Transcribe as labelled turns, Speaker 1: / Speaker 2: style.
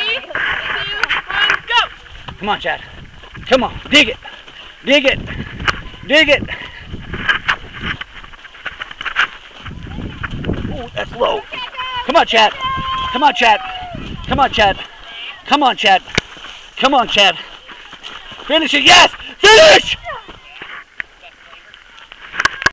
Speaker 1: 3, 2, 1, go!
Speaker 2: Come on, Chad. Come on, dig it. Dig it. Dig it. Ooh, that's low. Come on, Chad. Come on, Chad. Come on, Chad. Come on, Chad. Come on, Chad. Finish it. Yes! Finish!